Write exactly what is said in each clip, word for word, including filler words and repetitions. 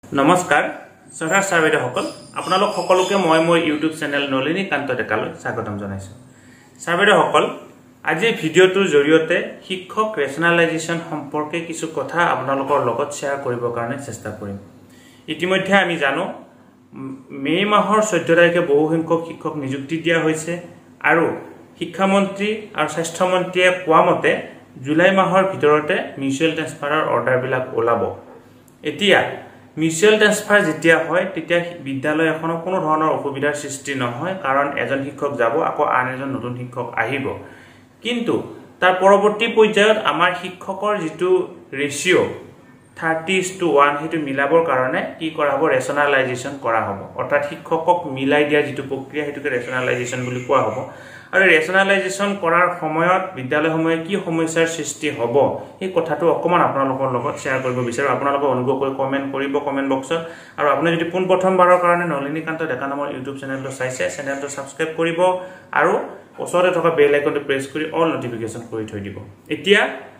নমস্কাৰ সহা সাবেদা সকল আপোনালোক সকলোকে মই মোৰ ইউটিউব চেনেল নলিনী কান্ত ডেকালৈ স্বাগতম জনাইছো সাবেদা সকল আজি ভিডিওটোৰ জৰিয়তে শিক্ষক ৰেশনালাইজেশন সম্পৰ্কে কিছু কথা আপোনালোকৰ লগত শেয়াৰ কৰিবৰ কাৰণে চেষ্টা কৰিম ইতিমধ্যে আমি জানো মে মাহৰ চৈধ্য তাৰিখে বহু সংখ্যক শিক্ষক নিযুক্তি দিয়া হৈছে আৰু শিক্ষামন্ত্ৰী আৰু স্বাস্থ্য মন্ত্ৰীয়ে কোৱা মতে জুলাই মাহৰ ভিতৰতে মিউচুৱেল ট্ৰান্সফাৰৰ অৰ্ডাৰ বিলাক ওলাব এতিয়া মিউচুৱেল ট্ৰান্সফাৰ যেতিয়া হয় তেতিয়া বিদ্যালয় এখনৰ কোনো ধৰণৰ অসুবিধাৰ সৃষ্টি নহয় কাৰণ এজন শিক্ষক যাব আকৌ আন এজন নতুন শিক্ষক আহিব কিন্তু তাৰ পৰৱৰ্তী পৰ্যায়ত আমাৰ শিক্ষকৰ যেটো ৰেশিও thirty is to one হেতু মিলাবৰ কাৰণে কি কৰা হ'ব ৰেশনালাইজেশন কৰা হ'ব অৰ্থাৎ শিক্ষকক মিলাই দিয়া যেটো প্ৰক্ৰিয়া হেতুকে ৰেশনালাইজেশন বুলি কোৱা হ'ব আৰু ৰেশনালাইজেশন কৰাৰ সময়ত বিদ্যালয়সমূহে কি সমস্যাৰ সৃষ্টি হ'ব এই কথাটো অকমান আপোনালোকৰ লগত শেয়াৰ কৰিব বিচাৰো আপোনালোকে অনুগ্ৰহ কৰি কমেন্ট কৰিব কমেন্ট বক্সত আৰু আপুনি যদি পোন প্ৰথমবাৰৰ কাৰণে নলিনী কান্ত ডেকা নামৰ ইউটিউব চেনেলটো চাইছে চেনেলটো সাবস্ক্ৰাইব কৰিব আৰু ওচৰতে থকা বেল আইকনটো প্ৰেছ কৰি অল নটিফিকেশন কৰি থৈ দিব এতিয়া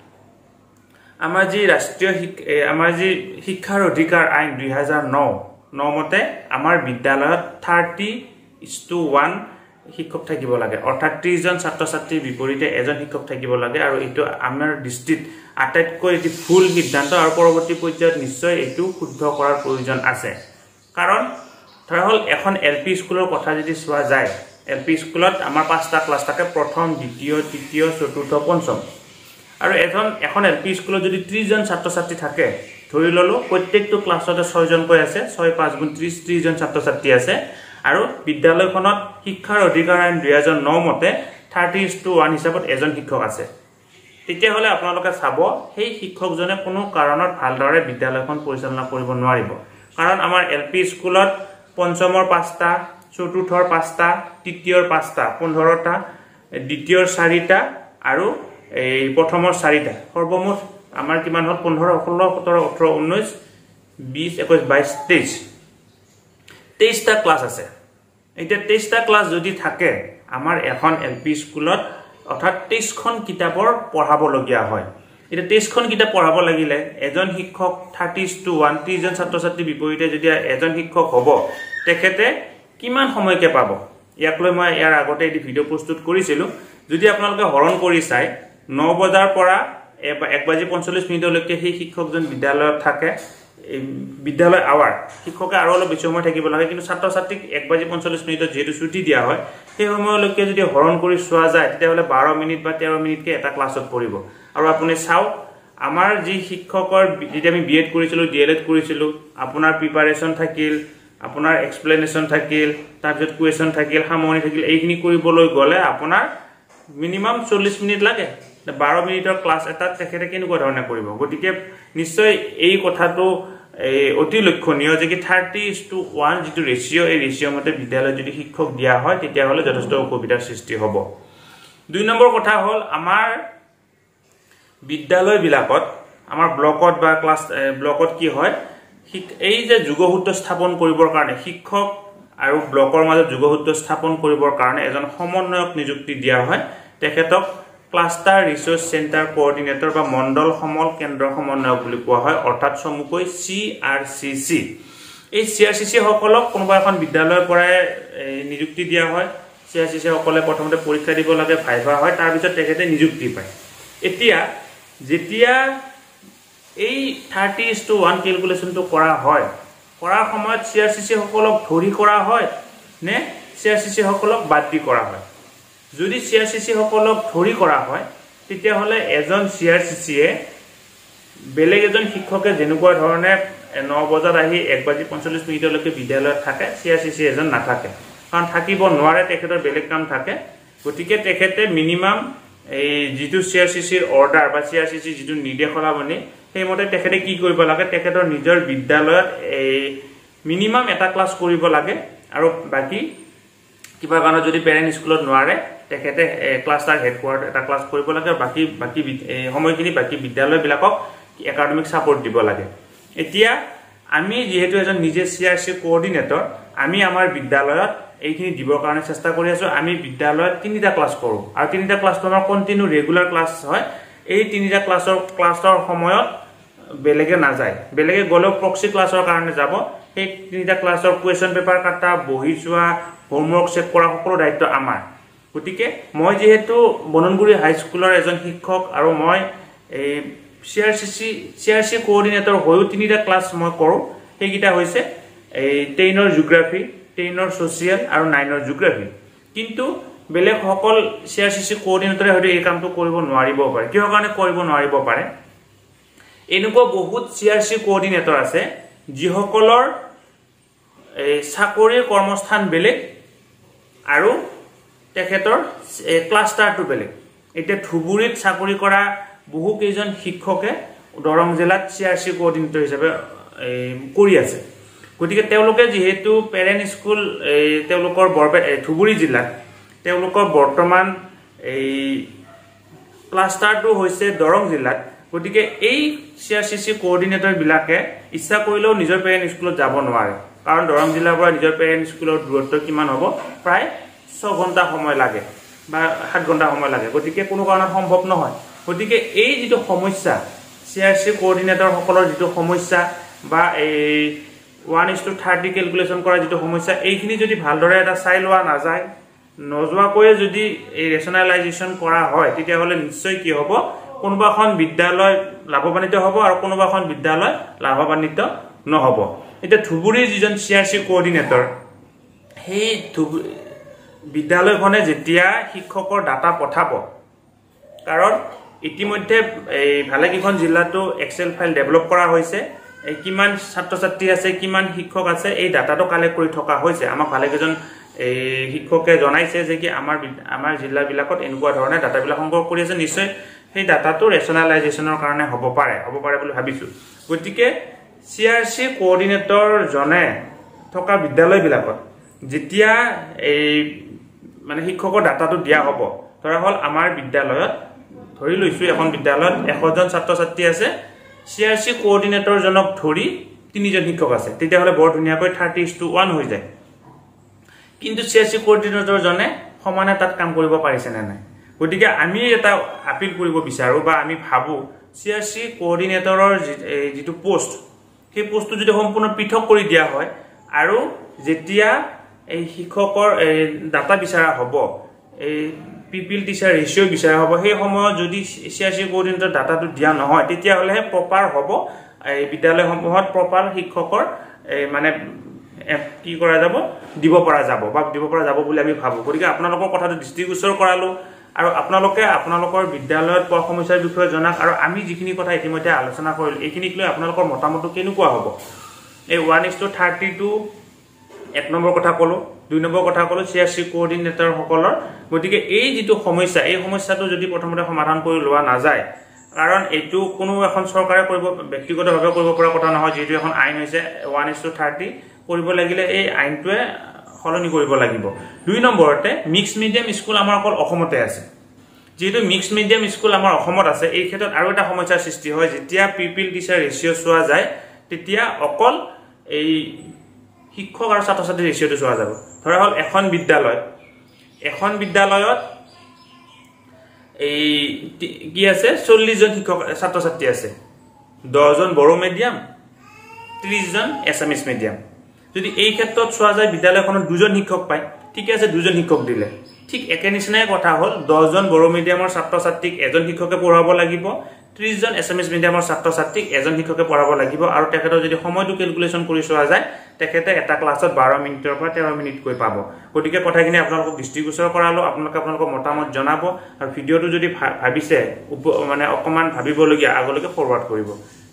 আমাৰ যি ৰাষ্ট্ৰীয় আমাৰ যি শিক্ষাৰ অধিকাৰ আইন দুই হাজাৰ ন মতে আমাৰ বিদ্যালয়ত thirty is to one শিক্ষক থাকিব লাগে অৰ্থাৎ ত্ৰিশ জন ছাত্ৰ ছাত্ৰীৰ বিপৰীতে এজন শিক্ষক থাকিব লাগে আৰু এটো আমাৰ ডিস্ট্ৰিক্ট আটাইতকৈ এটি ফুল সিদ্ধান্ত আৰু পৰৱৰ্তী পৰ্যায়ত নিশ্চয় এটো শুদ্ধ কৰাৰ প্ৰয়োজন আছে কাৰণ ধৰা হল এখন এলপি স্কুলৰ কথা যদি চোৱা যায় এলপি স্কুলত আমাৰ পাঁচটা ক্লাছ থাকে প্ৰথম দ্বিতীয় তৃতীয় চতুৰ্থ পঞ্চম আৰু এখন এখন এলপি স্কুলত যদি ত্ৰিশ জন ছাত্ৰ ছাত্ৰী থাকে ধৰি ললো প্ৰত্যেকটো ক্লাছতে ছয় জন কৈ আছে ছয় পাঁচ গুণ ত্ৰিশ ত্ৰিশ জন ছাত্ৰ ছাত্ৰী আছে আৰু বিদ্যালয়খনত শিক্ষাৰ অধিকাৰ আইন দুই হাজাৰ ন মতে thirty is to one হিচাপত এজন শিক্ষক আছে তেতিয়া হলে আপোনালোকে চাব সেই শিক্ষকজনে কোনো কাৰণত ভালদৰে বিদ্যালয়খন পৰিচালনা কৰিব নোৱাৰিব কাৰণ আমাৰ এলপি স্কুলত পঞ্চমৰ পাঁচটা চতুৰ্থৰ পাঁচটা তৃতীয়ৰ পাঁচটা পোন্ধৰটা দ্বিতীয়ৰ চাৰিটা আৰু এই প্ৰথমৰ চাৰিটা সৰ্বমুঠ আমাৰ কিমান হল পোন্ধৰ ষোল্ল সোতৰ ওঠৰ ঊনৈশ বিশ একৈশ বাইশ তেইশ তেইশ টা ক্লাছ আছে এটা তেইশ টা ক্লাছ যদি থাকে আমাৰ এখন এলপি স্কুলত অৰ্থাৎ তেইশ খন কিতাপৰ পঢ়াব লগিয়া হয় এটা তেইশ খন কিতাপ পঢ়াব লাগিলে এজন শিক্ষক thirty is to one ত্ৰিশ জন ছাত্ৰ ছাত্ৰীৰ বিপৰীতে যদি এজন শিক্ষক হ'ব তেখেতে কিমান সময়কে পাব ইয়াক লৈ মই ইয়াৰ আগতে এই ভিডিও প্ৰস্তুত কৰিছিলো যদি আপোনালোকে হৰণ কৰি চাই ন বজাৰ পৰা এক বাজি পঞ্চল্লিশ মিনিটলৈকে সেই শিক্ষকজন বিদ্যালয়ত থাকে বিদ্যালয় আৱাৰ শিক্ষকে আৰু অলপ বেছি সময় থাকিব লাগে কিন্তু ছাত্ৰ ছাত্ৰীক এক বাজি পঞ্চল্লিশ মিনিটত যেটো ছুটি দিয়া হয় সেই সময়লৈকে যদি হৰণ কৰি চোৱা যায় তেতিয়া হলে বাৰ মিনিট বা তেৰ মিনিটকে এটা ক্লাছত পৰিব আৰু আপুনি চাও আমাৰ যি শিক্ষকৰ যেতিয়া আমি বিএড কৰিছিলো ডিএলএড কৰিছিলো আপোনাৰ প্ৰিপাৰেচন থাকিল আপোনাৰ এক্সপ্লেনেশন থাকিল তাৰপিছত কোৱেশ্চন থাকিল সামৰণি থাকিল এইখিনি কৰিবলৈ গলে আপোনাৰ মিনিমাম চল্লিশ মিনিট লাগে বাৰ মিনিটৰ ক্লাছ এটা তেখেতে কেনেকুৱা ধৰণে কৰিব গতিকে নিশ্চয় এই কথাটো অতি লক্ষণীয় যে কি thirty is to one যেটো ৰেশিও এই ৰেশিও মতে বিদ্যালয় যদি শিক্ষক দিয়া হয় তেতিয়া হলে যথেষ্ট অসুবিধাৰ সৃষ্টি হ'ব দুই নম্বৰ কথা হল আমাৰ বিদ্যালয় বিলাকত আমাৰ ব্লকত বা ক্লাছ ব্লকত কি হয় এই যে যোগসূত্ৰ স্থাপন কৰিবৰ কাৰণে শিক্ষক আৰু ব্লকৰ মাজত যোগসূত্ৰ স্থাপন কৰিবৰ কাৰণে এজন সমন্বয়ক নিযুক্তি দিয়া হয় তেখেতক ক্লাষ্টাৰ ৰিসোৰ্স চেণ্টাৰ কোঅৰ্ডিনেটৰ বা মণ্ডল সমল কেন্দ্ৰ সমন্বয়ক বুলি কোৱা হয় অৰ্থাৎ সমুকৈ চি আৰ চি চি এই চি আৰ চি চি সকলক কোনোবা এখন বিদ্যালয়ৰ পৰা নিযুক্তি দিয়া হয় চি আৰ চি চি সকলে প্ৰথমতে পৰীক্ষা দিব লাগে ভাইভা হয় তাৰ পিছত তেখেতে নিযুক্তি পায় এতিয়া যেতিয়া এই thirty is to one ক্যালকুলেশনটো কৰা হয় কৰাৰ সময়ত চি আৰ চি চি সকলক ধৰি কৰা হয় নে চি আৰ চি চি সকলক বাদ দি কৰা হয় যদি চি আৰ চি চি সকলক ধৰি কৰা হয় তেতিয়া হলে এজন চি আৰ চি চি এ বেলেগ এজন শিক্ষকে যেনেকুৱা ধৰণে ন বজাত আহি এক বাজি পঞ্চল্লিশ মিনিটলৈকে বিদ্যালয়ত থাকে চি আৰ চি চি এজন নাথাকে কাৰণ থাকিব নোৱাৰে তেখেতৰ বেলেগ কাম থাকে গতিকে তেখেতে মিনিমাম এই যেটো চি আৰ চি চিৰ অৰ্ডাৰ বা চি আৰ চি চি যেটো নিৰ্দেশনাৱলী সেইমতে তেখেতে কি কৰিব লাগে তেখেতৰ নিজৰ বিদ্যালয়ত এই মিনিমাম এটা ক্লাছ কৰিব লাগে আৰু বাকি কিবা কাৰণ যদি পেৰেন্ট স্কুলত নোৱাৰে তেখেতে ক্লাষ্টাৰ হেডকোৱাৰ্টাৰ এটা ক্লাছ কৰিব লাগে আৰু বাকি বাকি সময়খিনি বাকি বিদ্যালয় বিলাকক একাডেমিক সাপোৰ্ট দিব লাগে এতিয়া আমি যেহেতু এজন নিজে চি আৰ চি কোঅৰ্ডিনেটৰ আমি আমাৰ বিদ্যালয়ত এইখিনি দিবৰ কাৰণে চেষ্টা কৰি আছো আমি বিদ্যালয়ত তিনিটা ক্লাছ কৰো আৰু তিনিটা ক্লাছটো আমাৰ কন্টিনিউ ৰেগুলাৰ ক্লাছ হয় এই তিনিটা ক্লাছৰ ক্লাছৰ সময়ত বেলেগে না যায় বেলেগে গলেও প্ৰক্সি ক্লাছৰ কাৰণে যাব সেই তিনিটা ক্লাছৰ কোৱেশ্চন পেপাৰ কাটা বহি চোৱা হোমৱৰ্ক চেক কৰা সকলো দায়িত্ব আমাৰ গতিকে মই যেহেতু বননগুৰি হাই স্কুলৰ এজন শিক্ষক আৰু মই এই সিআরসিসি সিআরসি কোঅৰ্ডিনেটৰ হৈও তিনিটা ক্লাছ মই কৰোঁ সেইকিটা হৈছে এই টেনৰ জিঅগ্ৰাফি টেনৰ সোশিয়াল আৰু নাইনৰ জিঅগ্ৰাফি কিন্তু বেলেগ সকল সিআরসিসি কোঅৰ্ডিনেটৰে হয়তো এই কামটো কৰিব নোৱাৰিব পাৰে কিয় কাৰণে কৰিব নোৱাৰিব পাৰে এনেকুৱা বহুত সিআরসি কোঅৰ্ডিনেটৰ আছে যিসকলৰ এই চাকৰিৰ কৰ্মস্থান বেলেগ আৰু তেখেতৰ ক্লাষ্টাৰটো বেলেগ এতিয়া ধুবুৰীত চাকৰি কৰা বহু কেইজন শিক্ষকে দৰং জিলাত সিআরসি কোঅৰ্ডিনেটৰ হিচাপে কৰি আছে গতিকে তেওঁলোকে যেহেতু পেৰেণ্ট স্কুল তেওঁলোকৰ ধুবুৰী জিলাত তেওঁলোকৰ বৰ্তমান এই ক্লাষ্টাৰটো হৈছে দৰং জিলাত গতিকে এই সিআরসিসি কোঅৰ্ডিনেটৰ বিলাকে ইচ্ছা কৰিলেও নিজৰ পেৰেণ্ট স্কুলত যাব নোৱাৰে কাৰণ দৰং জিলাৰ পৰা নিজৰ পেৰেণ্ট স্কুলৰ দূৰত্ব কিমান হ'ব প্ৰায় ছয় ঘণ্টা সময় লাগে বা সাত ঘণ্টা সময় লাগে গতিকে কোনো কাৰণত সম্ভৱ নহয় গতিকে এই যেটো সমস্যা সিআরসি কোঅৰ্ডিনেটৰ সকলৰ যেটো সমস্যা বা এই one is to thirty calculation কৰা যেটো সমস্যা এইখিনি যদি ভালদৰে এটা চাই লোৱা না যায় নজোৱাকৈ যদি এই ৰেশনালাইজেশন কৰা হয় তেতিয়া হলে নিশ্চয় কি হ'ব কোনোবাখন বিদ্যালয় লাভৱান্বিত হ'ব আৰু কোনোবাখন বিদ্যালয় লাভৱান্বিত নহব এটা ধুবুৰীৰ যিজন সিআরসি কোঅৰ্ডিনেটৰ সেই বিদ্যালয়খনে যেতিয়া শিক্ষকৰ ডাটা পঠাব কাৰণ ইতিমধ্যে এই ভালেকিখন জিলাটো এক্সেল ফাইল ডেভেলপ কৰা হৈছে এই কিমান ছাত্ৰ ছাত্ৰী আছে কিমান শিক্ষক আছে এই ডাটাটো কালেক্ট কৰি থকা হৈছে আমাক ভালেকেজন এই শিক্ষকে জনাইছে যে কি আমাৰ আমাৰ জিলা বিলাকত এনেকুৱা ধৰণে ডাটা বিলাক সংগ্ৰহ কৰি আছে নিশ্চয় সেই ডাটাটো ৰেশনালাইজেশনৰ কাৰণে হ'ব পাৰে হ'ব পাৰে বুলি ভাবিছো গতিকে সিআরসি কোঅৰ্ডিনেটৰ জনে থকা বিদ্যালয় বিলাকত যেতিয়া এই মানে শিক্ষকৰ ডাটাটো দিয়া হ'ব ধৰা হল আমাৰ বিদ্যালয়ত ধৰি লৈছো এখন বিদ্যালয়ত এশ জন ছাত্ৰ ছাত্ৰী আছে সিআরসি কোঅৰ্ডিনেটৰ জনক ধৰি তিনিজন শিক্ষক আছে তেতিয়া হলে বৰ ধুনিয়াকৈ thirty is to one হৈ যায় কিন্তু সিআরসি কোঅৰ্ডিনেটৰ জনে সমানে তাত কাম কৰিব পাৰিছে না নাই গতিকে আমি এটা আপিল কৰিব বিচাৰো বা আমি ভাবো সিআরসি কোঅৰ্ডিনেটৰৰ যেটো পোষ্ট সেই পোষ্টটো যদি সম্পূৰ্ণ পৃথক কৰি দিয়া হয় আৰু যেতিয়া এই শিক্ষকৰ ডাটা বিচাৰা হ'ব এই পিপিল টিচাৰ ৰেশিও বিচাৰা হ'ব সেই সময়ত যদি সিআরসি কোঅৰ্ডিনেটৰ ডাটাটো দিয়া নহয় তেতিয়া হলে প্ৰপাৰ হ'ব এই বিদ্যালয়সমূহত প্ৰপাৰ শিক্ষকৰ মানে কি কৰা যাব দিব পৰা যাব বা দিব পৰা যাব বুলি আমি ভাবো গতিকে আপোনালোকৰ কথাটো দৃষ্টিগোচৰ কৰালো আৰু আপোনালোকে আপোনালোকৰ বিদ্যালয়ত পোৱা সমস্যাৰ বিষয়ে জনাক আৰু আমি যিখিনি কথা ইতিমধ্যে আলোচনা কৰিলো এইখিনিক লৈ আপোনালোকৰ মতামতটো কেনেকুৱা হ'ব এই one is to thirty টো এক নম্বৰ কথা কলো দুই নম্বৰ কথা কলো সিআরসি কোঅৰ্ডিনেটৰ সকলৰ গতিকে এই যেটো সমস্যা এই সমস্যাটো যদি প্ৰথমতে সমাধান কৰি লোৱা না যায় কাৰণ এটো কোনো এখন চৰকাৰে কৰিব ব্যক্তিগতভাৱে কৰিব পৰা কথা নহয় যেটো এখন আইন হৈছে one is to thirty কৰিব লাগিলে এই আইনটোৱে সলনি কৰিব লাগিব দুই নম্বৰতে মিক্স মিডিয়াম স্কুল আমাৰ অকল অসমতে আছে যেটো মিক্স মিডিয়াম স্কুল আমাৰ অসমত আছে এই ক্ষেত্ৰত আৰু এটা সমস্যাৰ সৃষ্টি হয় যেতিয়া পিপিল টিচাৰ ৰেশিও চোৱা যায় তেতিয়া অকল এই শিক্ষক আৰু ছাত্ৰ ছাত্ৰীৰ ৰেশিওটো চোৱা যাব ধৰা হল এখন বিদ্যালয় এখন বিদ্যালয়ত এই কি আছে চল্লিশ জন শিক্ষক ছাত্ৰ ছাত্ৰী আছে দহ জন বড়ো মিডিয়াম ত্ৰিশ জন এছামিজ মিডিয়াম যদি এই ক্ষেত্ৰত চোৱা যায় বিদ্যালয়খনত দুজন শিক্ষক পায় ঠিক আছে দুজন শিক্ষক দিলে ঠিক একে নিচিনাই কথা হল দহ জন বড়ো মিডিয়ামৰ ছাত্ৰ ছাত্ৰীক এজন শিক্ষকে পঢ়াব লাগিব ত্ৰিশ জন এছামিজ মিডিয়ামৰ ছাত্ৰ ছাত্ৰীক এজন শিক্ষকে পঢ়াব লাগিব আৰু তেখেতৰ যদি সময়টো ক্যালকুলেশন কৰি চোৱা যায় তেখেতে এটা ক্লাছত বাৰ মিনিটৰ পৰা তেৰ মিনিট কৈ পাব গতিকে কথাখিনি আপোনালোকক দৃষ্টিগোচৰ কৰালো আপোনালোকে আপোনালোকৰ মতামত জনাব আৰু ভিডিওটো যদি ভাবিছে মানে অকমান ভাবিবলগীয়া আগলৈকে ফৰৱাৰ্ড কৰিব